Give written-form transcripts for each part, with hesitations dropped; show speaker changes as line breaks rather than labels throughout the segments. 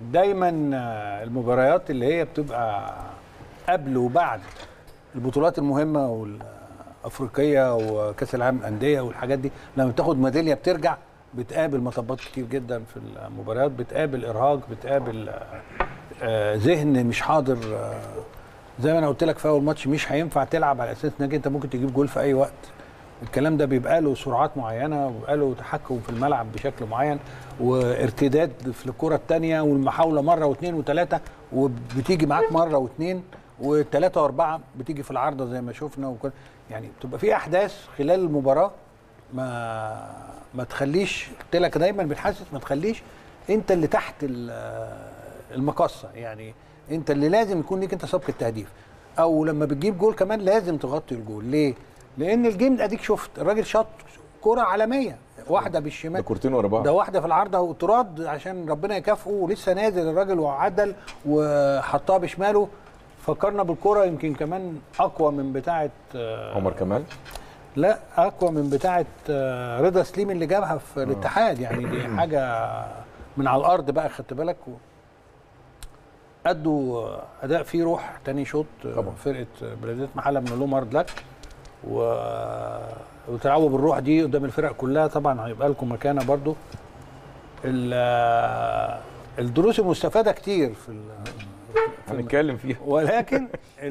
دايما المباريات اللي هي بتبقى قبل وبعد البطولات المهمه والافريقيه وكاس العالم للانديه والحاجات دي، لما بتاخد ميداليه بترجع بتقابل مطبات كتير جدا في المباريات، بتقابل ارهاق، بتقابل ذهن مش حاضر. زي ما انا قلت لك في اول ماتش، مش هينفع تلعب على اساس انك انت ممكن تجيب جول في اي وقت. الكلام ده بيبقى له سرعات معينه، وبيبقى له تحكم في الملعب بشكل معين، وارتداد في الكره الثانيه، والمحاوله مره واثنين وثلاثه، وبتيجي معاك مره واثنين وثلاثه واربعه، بتيجي في العارضه زي ما شفنا يعني بتبقى في احداث خلال المباراه ما تخليش، قلت لك دايما بنحسس، ما تخليش انت اللي تحت المقصه، يعني انت اللي لازم يكون ليك انت سبق التهديف، او لما بتجيب جول كمان لازم تغطي الجول. ليه؟ لان الجيم اديك شفت الراجل شاط كره عالميه، واحده بالشمال،
ده كورتين ورا بعض،
ده واحده في العارضه وتراد عشان ربنا يكافئه، ولسه نازل الراجل وعدل وحطها بشماله. فكرنا بالكره يمكن كمان اقوى من بتاعه
عمر كمال،
لا اقوى من بتاعه رضا سليم اللي جابها في الاتحاد، يعني دي حاجه من على الارض بقى، خدت بالك. ادوا اداء فيه روح. تاني شوط فرقه بلديه محله من لهم هارد لك، وتلعبوا بالروح دي قدام الفرق كلها، طبعا هيبقى لكم مكانه برضو. الدروس المستفاده كتير في
هنتكلم فيها،
ولكن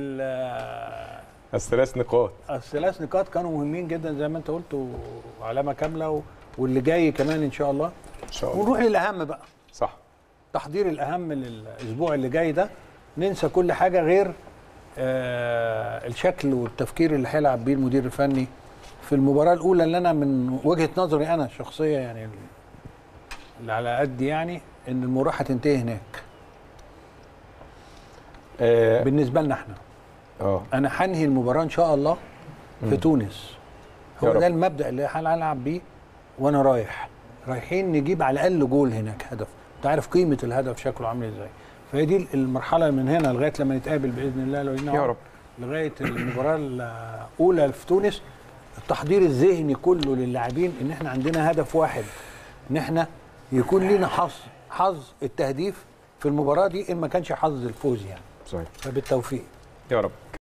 الثلاث نقاط
كانوا مهمين جدا زي ما انت قلت، وعلامه كامله، واللي جاي كمان ان شاء الله.
ان شاء الله.
ونروح للاهم بقى،
صح،
تحضير الاهم للاسبوع اللي جاي ده. ننسى كل حاجه غير الشكل والتفكير اللي هيلعب بيه المدير الفني في المباراه الاولى، اللي انا من وجهه نظري انا الشخصيه، يعني اللي على قد يعني، ان المباراه هتنتهي هناك. بالنسبه لنا احنا انا هنهي المباراه ان شاء الله في تونس. هو ده المبدا اللي هنلعب بيه، وانا رايحين نجيب على الاقل جول هناك، هدف. انت عارف قيمه الهدف شكله عامل ازاي. فهي دي المرحله من هنا لغايه لما نتقابل باذن الله، لو
يا رب،
لغايه المباراه الاولى في تونس. التحضير الذهني كله للاعبين ان احنا عندنا هدف واحد، ان احنا يكون لنا حظ التهديف في المباراه دي، ان ما كانش حظ الفوز يعني.
صحيح.
فبالتوفيق
يا رب.